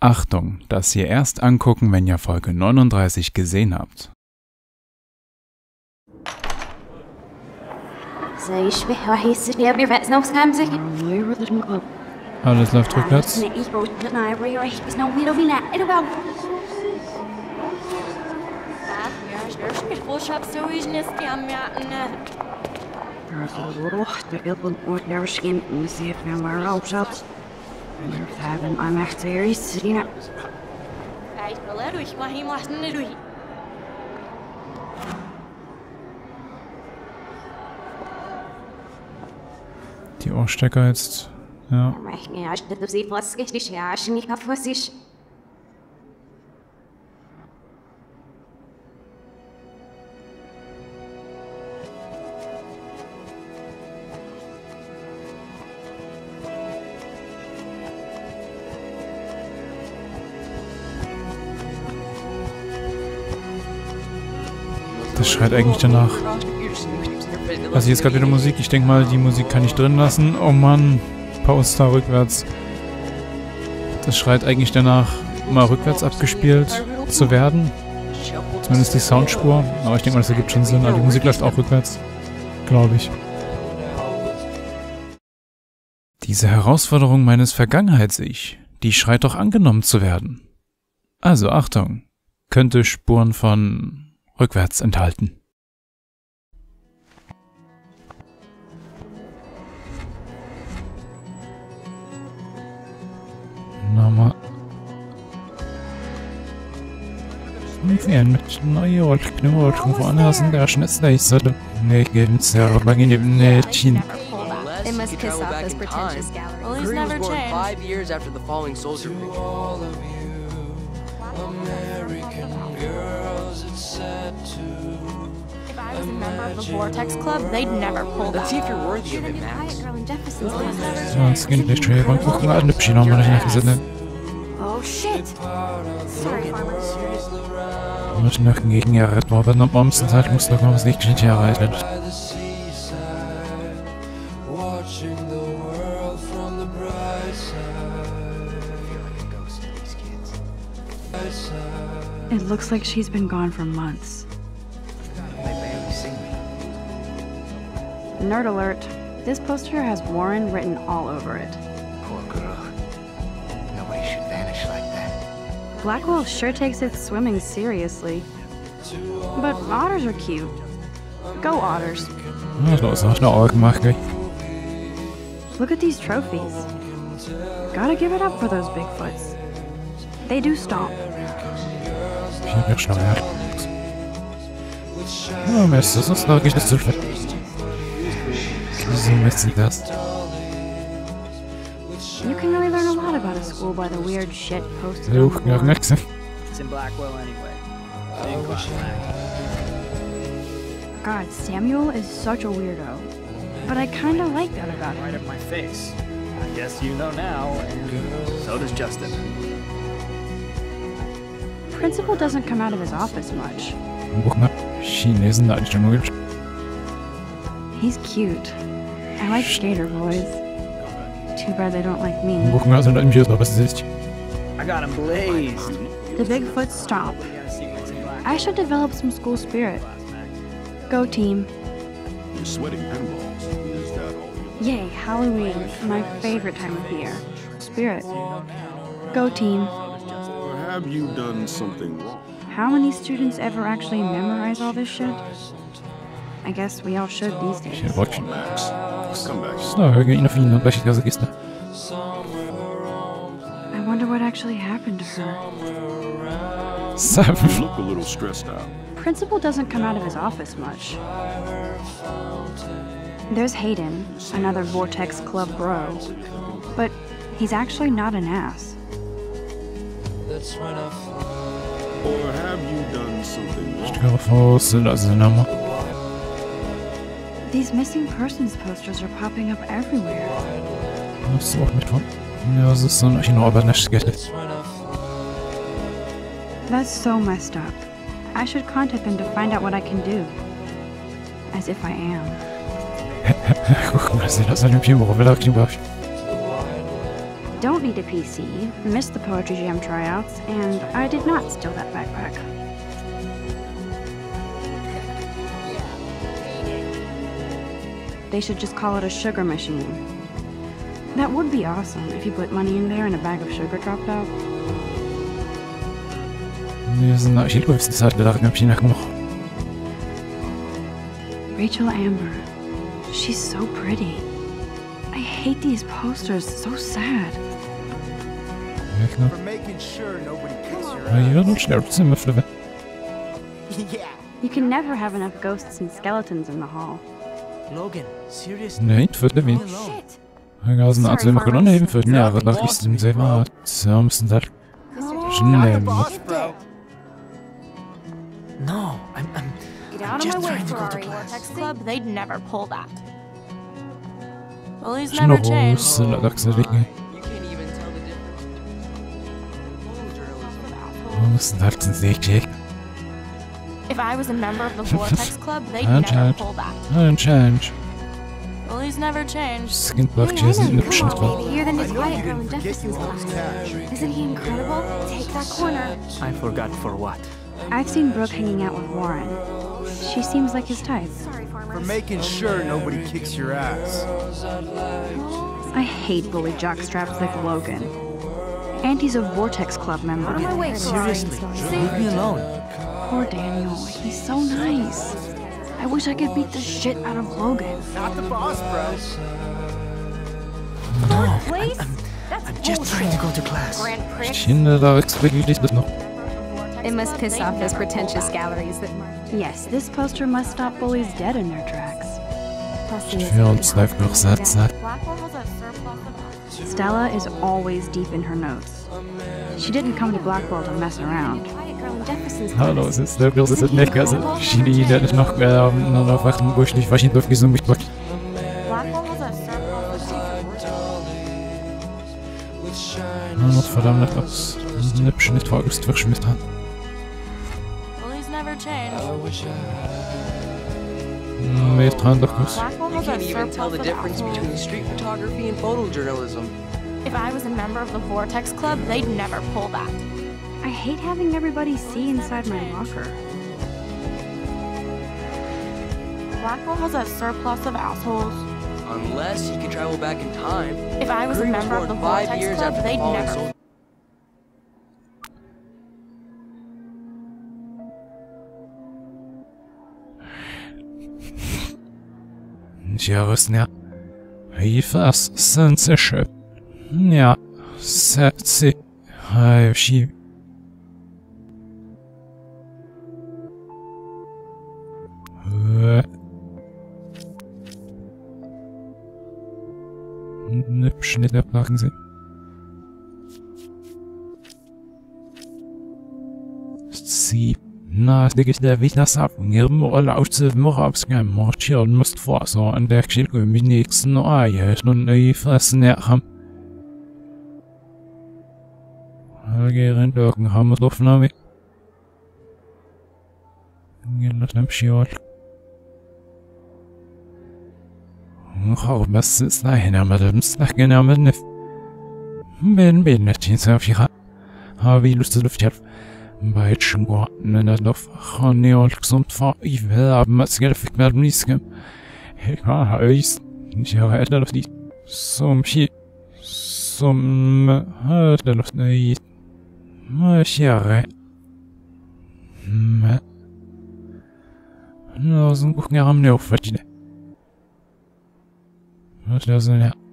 Achtung, das ihr erst angucken, wenn ihr Folge 39 gesehen habt. Alles läuft rückwärts. Die Ohrstecker jetzt, ja. Das schreit eigentlich danach. Also hier ist gerade wieder Musik. Ich denke mal, die Musik kann ich drin lassen. Oh Mann, Poster rückwärts. Das schreit eigentlich danach, mal rückwärts abgespielt zu werden. Zumindest die Soundspur. Aber ich denke mal, das ergibt schon Sinn. Aber die Musik läuft auch rückwärts. Glaube ich. Diese Herausforderung meines Vergangenheits-Ich, die schreit doch angenommen zu werden. Also Achtung, könnte Spuren von rückwärts enthalten. Nochmal. Mit neue Rollknurren woanders in der Schnitzleiste. Nee, geht's ja, aber in dem Nähtchen. They must piss off those pretentious galleries. Well, he's never changed. 5 years after the falling soldier. If I was a member of the Vortex Club, they'd never pull that. Let's see if you're worthy of it, Max. So, jetzt gehen die Strecke und gucken alle Lübchen nochmal nach Sinne. Oh shit! Sorry, Farmer. Mit Nacken gegen Jahre, aber wenn am Momsen Zeit muss doch noch was nicht erreichen. It looks like she's been gone for months. Nerd alert. This poster has Warren written all over it. Poor girl. Nobody should vanish like that. Blackwell sure takes its swimming seriously. But otters are cute. Go otters. Das ist eine Augenmache. Look at these trophies. Gotta give it up for those Bigfoots. They do stomp. Ja, schnell. Ja, Mist, das ist wirklich nicht so fett. Wieso messen das? You can really learn a lot about a school by the weird shit posted So, on the ja, wall. nix. It's in Blackwell anyway. In class. God, Samuel is such a weirdo. But I kinda like that about Right him. up my face. I guess you know now, and so does Justin. Principal doesn't come out of his office much. Guck mal, Chinesen da eigentlich nur. He's cute. I like skater boys. Too bad they don't like me. Guck mal, sind eigentlich so, was ist? I got him blazed. The Bigfoots stomp. We got secrets in Blackwell. I should develop some school spirit. Go team. You're sweating pinballs. Is that all? Yay, Halloween, my favorite time of year. Spirit. Go team. Or have you done something wrong? How many students ever actually memorize all this shit? I guess we all should these days. Ja, watchen. Max, come back. So, hör ihn auf ihn, welche Klasse gehst du? I wonder what actually happened to her. Seven. You look a little stressed out. Principal doesn't come out of his office much. There's Hayden, another Vortex Club bro. But he's actually not an ass. Or have you done something wrong? These missing persons posters are popping up everywhere. Hast du auch mit von? Ja, das ist so ein Arbeitsgeld. That's so messed up. I should contact them to find out what I can do. As if I am. Guck mal, das ist ein Film, worum will er don't need a PC, missed the Poetry Jam tryouts, and I did not steal that backpack. They should just call it a sugar machine. That would be awesome if you put money in there and a bag of sugar dropped out. Rachel Amber. She's so pretty. I hate these posters, so sad. For making sure nobody kicks your ass. Yeah. You can never have enough ghosts and skeletons in the hall. Logan, seriously? Nej, inte för det min. Shit! Jag har sån att vi måste kunna även för nära där visst det var samsen där. Snäll. No, Get out of my way, Ferrari Vortex Club. They'd never pull that. Well, he's never changed. Snål så dags det ligger. You can't even tell the difference. Snart sen sig check. If I was a member of the Vortex Club, they'd never pull that. And change. Well, he's never changed. Skin purchase in the option for. You're the new quiet girl in Jefferson's class. Isn't he incredible? Take that corner. I forgot for what? I've seen Brooke hanging out with Warren. She seems like his type. For making sure nobody kicks your ass. I hate bully jockstraps like Logan. And he's a Vortex Club member. Seriously, leave me alone. Poor Daniel, he's so nice. I wish I could beat the shit out of Logan. Not the boss, bro. Please? I'm just trying to go to class. Grand Prix. Kinder da expliquer det nog. It must piss off those pretentious galleries that... Yes, this poster must stop bullies dead in their tracks. Für uns läuft noch Satz. Blackwell has a surplus of... Stella is always deep in her notes. She didn't come to Blackwell to mess around. Quiet girl in Jefferson's Hallo, es ist der Bild, es ist nicht ganz. Chili, der ist noch auf Wachen, wo ich nicht waschen durfte, so mich blockt. Blackwell has a surplus of... Verdammt, was hübsch nicht vorgest verschmissen hat. Well, he's never changed. Wir tragen doch kurz. Blackwell You has a can't even tell the surplus of difference alcohol. between street photography and photojournalism. If I was a member of the Vortex Club, they'd never pull that. I hate having everybody see inside my locker. Blackwell has a surplus of assholes. Unless he could travel back in time. If I was a Curry member of the born 5 Vortex years Club, after the they'd falling never... soldier. Интересно. И фас сенсешет. Ja, sexy. Вообще. Hübsch nicht abmachen sie. Sie. Na, det är det vi har sagt. Ni måste också morabska marcher måste få så en där kyrka med nixen och ajer någon ny fasen här. Algeren dogen har vi stofna vi. Gäller dem sjön. Har bäst snäna med dem snacken med nif. Men inte så fyra. Har vi lust att hjälpa. Beit schon in der Luft, Honey und gesund vor, ich will haben, was Geld für mehr Misken. Ich war heiß, ich habe etwas auf die Sumpfi, der Luft nicht. Ich ja, nur so ein Buch haben wir auch verdient. Was das denn ja?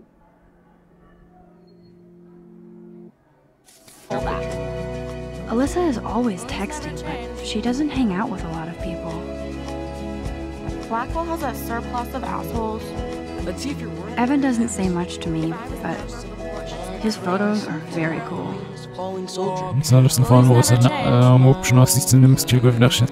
Alyssa is always texting, but she doesn't hang out with a lot of people. Blackwell has a surplus of assholes. Let's see if you're worried. Evan doesn't say much to me, but his photos are very cool. Falling soldier. Co alles fahren, wo es obschen aus sich zu nehmen, ist hier geflasht.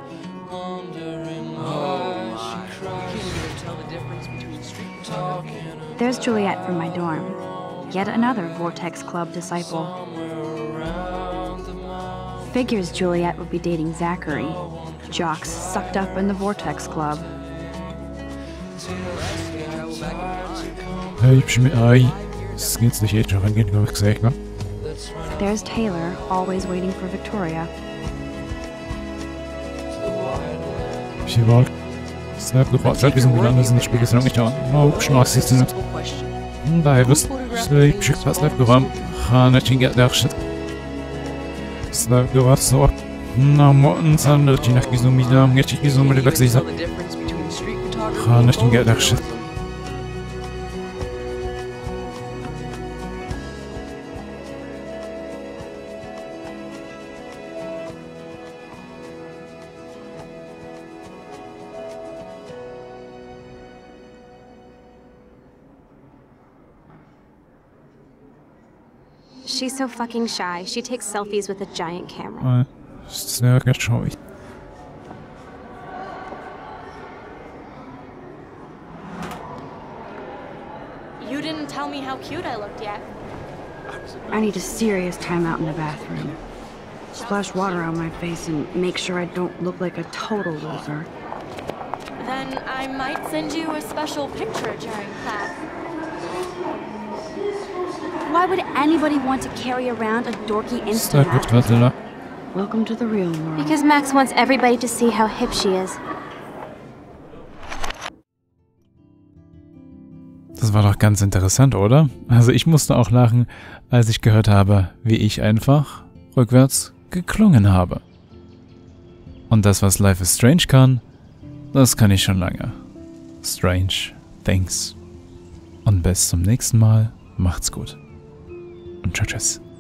There's Juliet from my dorm. Yet another Vortex Club disciple. Figures Juliet would be dating Zachary. Jocks sucked up in the Vortex Club. Hübsch mit Ei. Das geht's nicht jetzt, wenn geht gesagt, ne? There's Taylor, always waiting for Victoria. Ich war. Snap gefragt, wie sind wir anders in das Spiel ist noch nicht da. Oh, Schnauz ist nicht. Da wirst du schickt was Snap geräumt. Nicht hingeht der Shit. Snap geräumt so. Na, Morten, Sander, die nach Gizumi da, jetzt ich Gizumi, die Lachse ist. Nicht hingeht der Shit. She's so fucking shy. She takes selfies with a giant camera. Sehr gescheucht. You didn't tell me how cute I looked yet. I need a serious timeout in the bathroom. Splash water on my face and make sure I don't look like a total loser. Then I might send you a special picture during class. Why would anybody want to carry around a dorky Sehr Insta? gut, warte da. Welcome to the real world. Because Max wants everybody to see how hip she is. Das war doch ganz interessant, oder? Also ich musste auch lachen, als ich gehört habe, wie ich einfach rückwärts geklungen habe. Und das, was Life is Strange kann, das kann ich schon lange. Strange Things. Und bis zum nächsten Mal. Macht's gut. Und tschüss.